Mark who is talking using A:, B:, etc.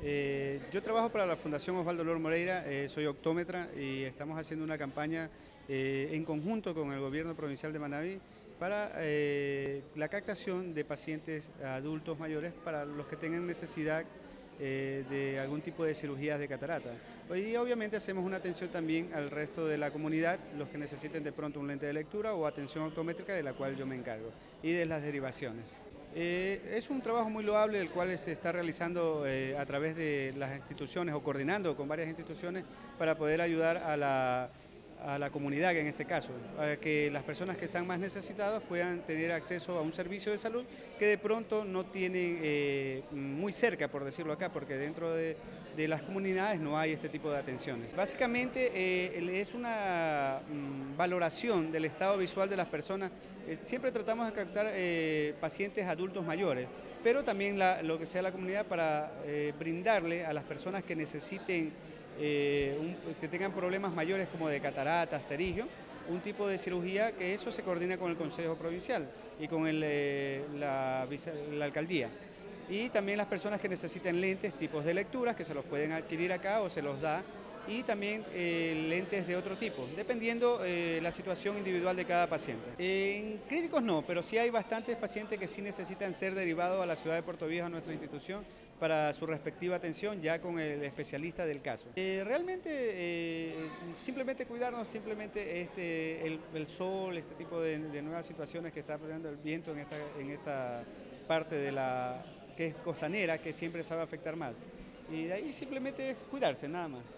A: Yo trabajo para la Fundación Osvaldo Lor Moreira, soy optómetra y estamos haciendo una campaña en conjunto con el gobierno provincial de Manabí para la captación de pacientes adultos mayores para los que tengan necesidad de algún tipo de cirugías de catarata. Y obviamente hacemos una atención también al resto de la comunidad, los que necesiten de pronto un lente de lectura o atención optométrica, de la cual yo me encargo, y de las derivaciones. Es un trabajo muy loable el cual se está realizando a través de las instituciones o coordinando con varias instituciones para poder ayudar a la comunidad en este caso, a que las personas que están más necesitadas puedan tener acceso a un servicio de salud que de pronto no tienen muy cerca, por decirlo acá, porque dentro de las comunidades no hay este tipo de atenciones. Básicamente es una valoración del estado visual de las personas. Siempre tratamos de captar pacientes adultos mayores, pero también lo que sea la comunidad para brindarle a las personas que necesiten que tengan problemas mayores como de catarata, asterigio, un tipo de cirugía que eso se coordina con el Consejo Provincial y con la alcaldía. Y también las personas que necesiten lentes, tipos de lecturas, que se los pueden adquirir acá o se los da, y también lentes de otro tipo, dependiendo la situación individual de cada paciente. En críticos no, pero sí hay bastantes pacientes que sí necesitan ser derivados a la ciudad de Puerto Viejo, a nuestra institución, para su respectiva atención, ya con el especialista del caso. Realmente, simplemente cuidarnos, simplemente el sol, este tipo de nuevas situaciones que está poniendo el viento en esta parte de que es costanera, que siempre se va a afectar más. Y de ahí simplemente cuidarse, nada más.